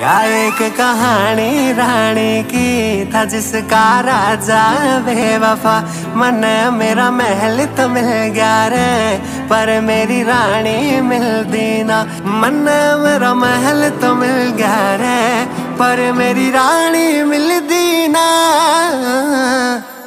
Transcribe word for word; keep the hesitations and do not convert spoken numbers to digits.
यार एक कहानी रानी की था जिसका राजा बेवफा। मन मेरा महल तो मिल गया रे पर मेरी रानी मिलती ना। मन मेरा महल तो मिल गया रे पर मेरी रानी मिलती ना।